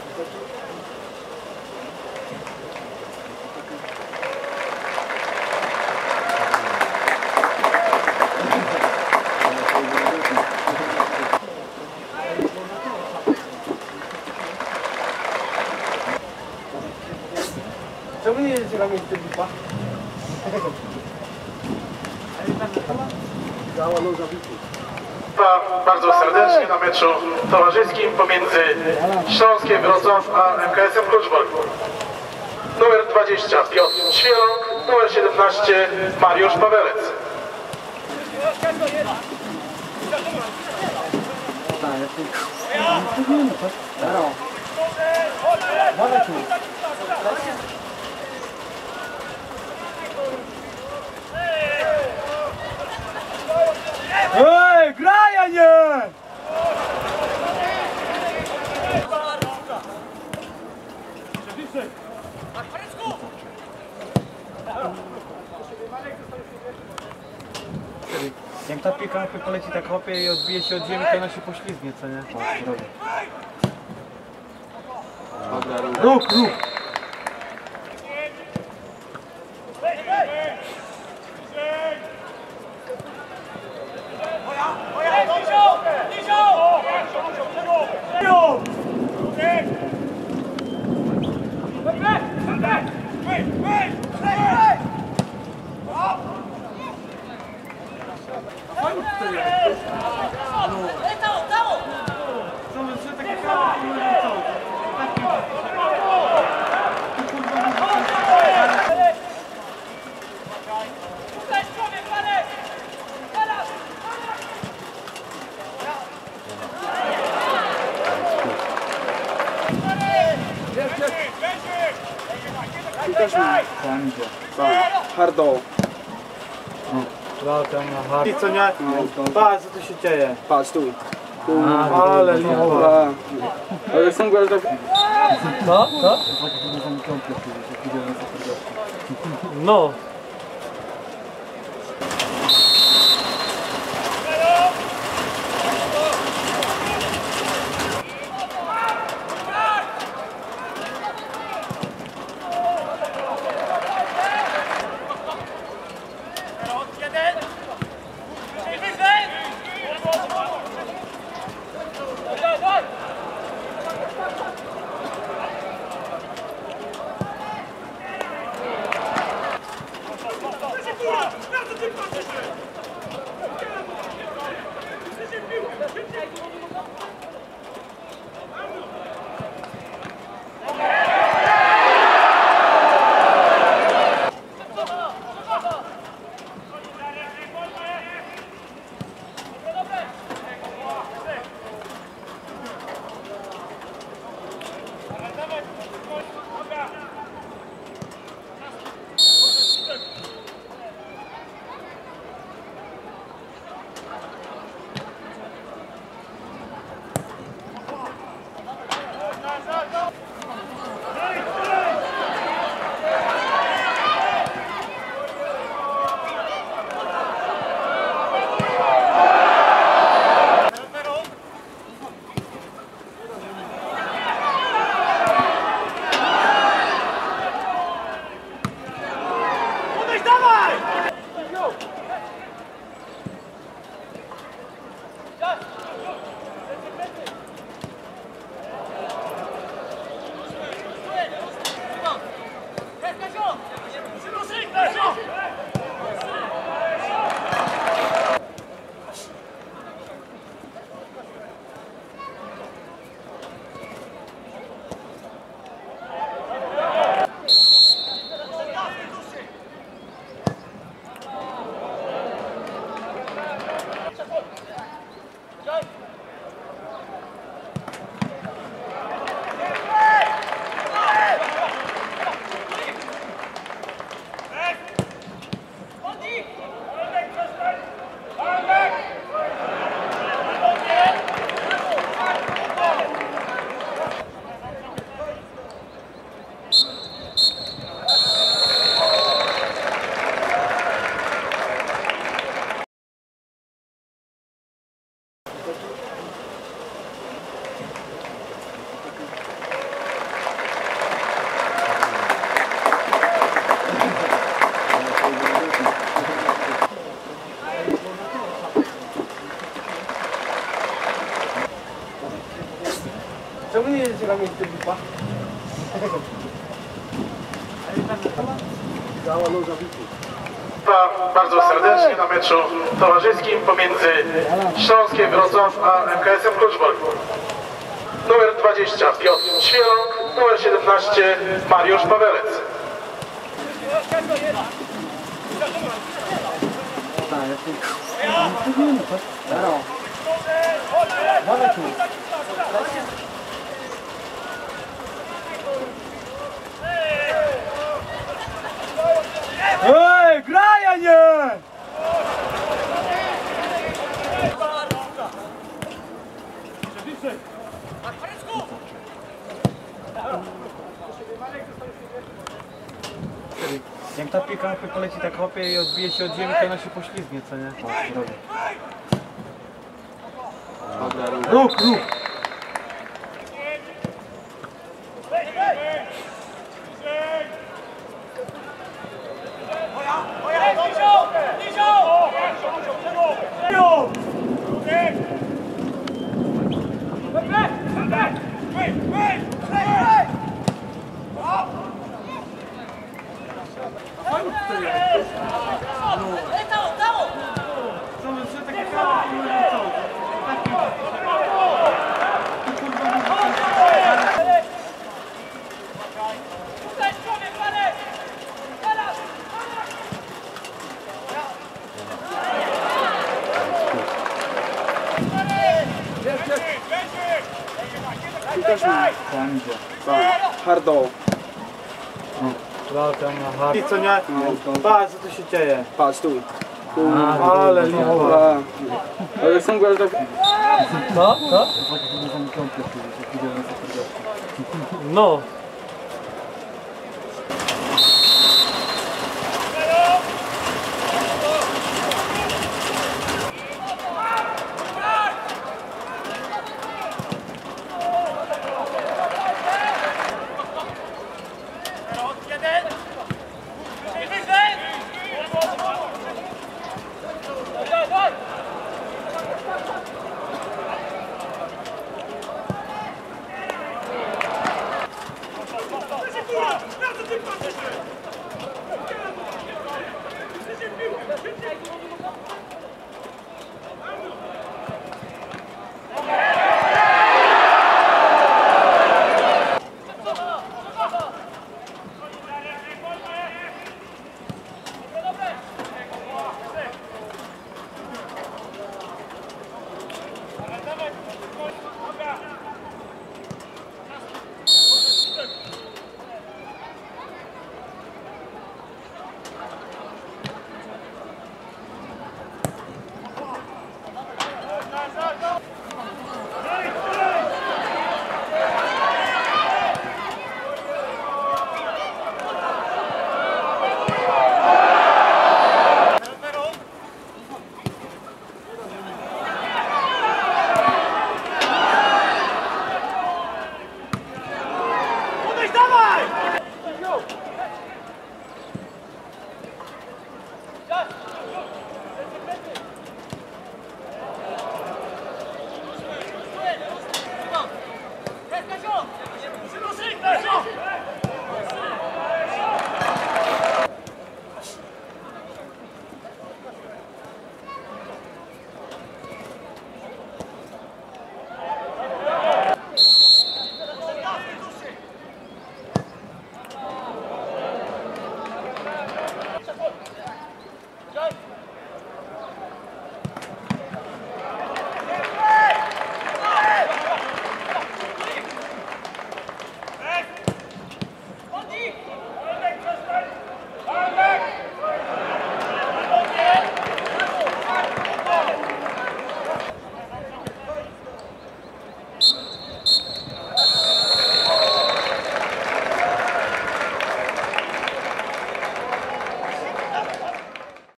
Czemu nie jedziecie na miejsce bipa? Bardzo serdecznie na meczu towarzyskim pomiędzy Śląskiem Wrocław a MKS-em Kluczbork. Numer 20 Piotr Świerąg, numer 17 Mariusz Pawelec. Ej, graj, a nie! Jak ta piłka poleci tak hopie i odbije się od ziemi, to ona się poślizgnie, co nie? Ruch, ruch! Hardo. Latem na hard. I co nie? Patrz, co tu się dzieje. Patrz tu. Ale lipa. Ale są go tak... Co? Co? No. Czemu nie jedziecie na miejsce bipa? Bardzo serdecznie na meczu towarzyskim pomiędzy Śląskiem Wrocław a MKS-em Kluczbork. Numer 20 Piotr Świeląg, numer 17 Mariusz Pawelec. Ej, graj, a nie! Jak ta piłka poleci tak hopie i odbije się od ziemi, to ona się poślizgnie, co nie? Ruch! Hardo. I co nie? Patrz, co tu się dzieje. Patrz tu. Ale lipa. Ale są gwiazda... Co? Co? No.